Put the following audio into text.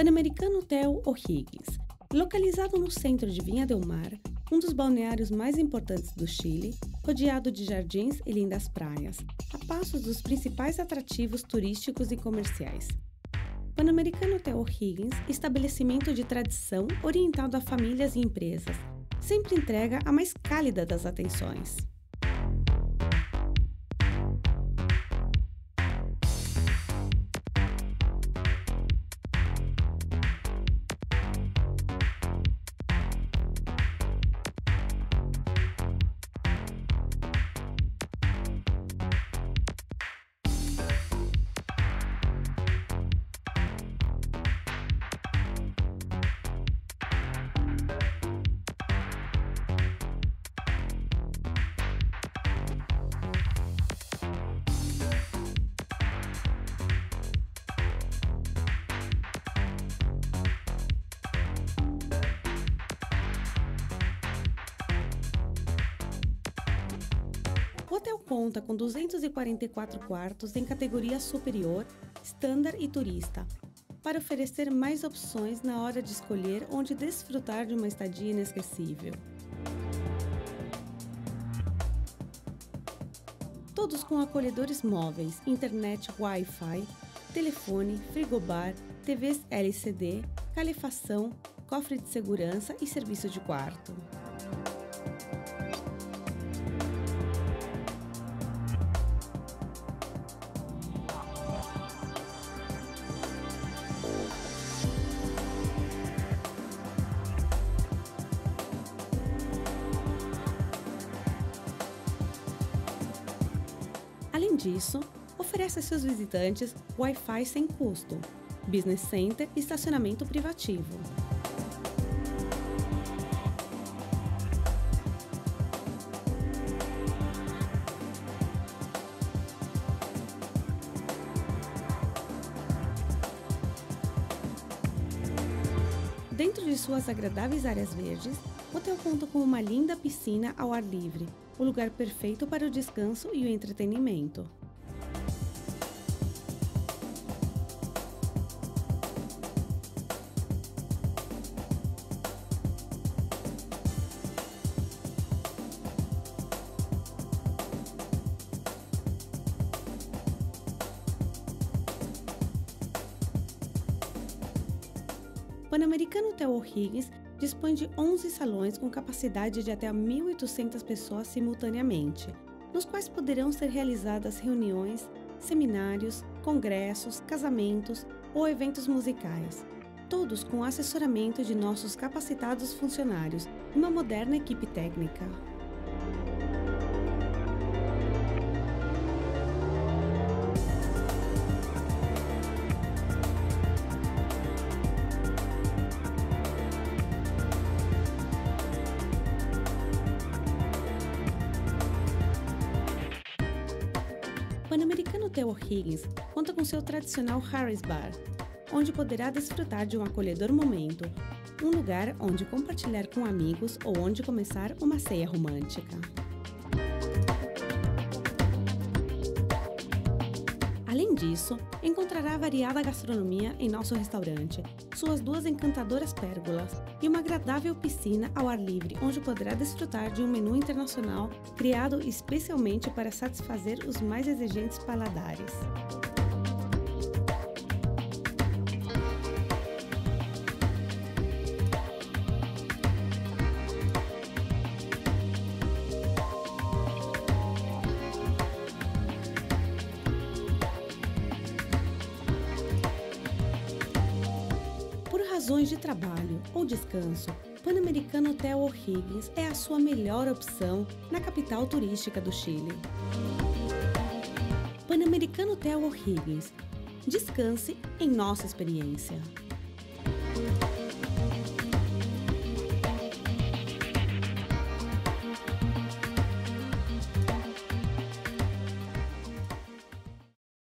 Pan-Americano Hotel O'Higgins, localizado no centro de Viña del Mar, um dos balneários mais importantes do Chile, rodeado de jardins e lindas praias, a passos dos principais atrativos turísticos e comerciais. Pan-Americano Hotel O'Higgins, estabelecimento de tradição orientado a famílias e empresas, sempre entrega a mais cálida das atenções. O hotel conta com 244 quartos em categoria superior, standard e turista, para oferecer mais opções na hora de escolher onde desfrutar de uma estadia inesquecível. Todos com acolhedores móveis, internet Wi-Fi, telefone, frigobar, TVs LCD, calefação, cofre de segurança e serviço de quarto. Além disso, oferece a seus visitantes Wi-Fi sem custo, business center e estacionamento privativo. Dentro de suas agradáveis áreas verdes, o hotel conta com uma linda piscina ao ar livre, o lugar perfeito para o descanso e o entretenimento. Pan-Americano Hotel O'Higgins dispõe de 11 salões com capacidade de até 1.800 pessoas simultaneamente, nos quais poderão ser realizadas reuniões, seminários, congressos, casamentos ou eventos musicais, todos com assessoramento de nossos capacitados funcionários e uma moderna equipe técnica. Pan-Americano Hotel O'Higgins conta com seu tradicional Harris Bar, onde poderá desfrutar de um acolhedor momento, um lugar onde compartilhar com amigos ou onde começar uma ceia romântica. Além disso, encontrará variada gastronomia em nosso restaurante, suas 2 encantadoras pérgolas e uma agradável piscina ao ar livre, onde poderá desfrutar de um menu internacional criado especialmente para satisfazer os mais exigentes paladares. Por razões de trabalho ou descanso, Pan-Americano Hotel O'Higgins é a sua melhor opção na capital turística do Chile. Pan-Americano Hotel O'Higgins. Descanse em nossa experiência.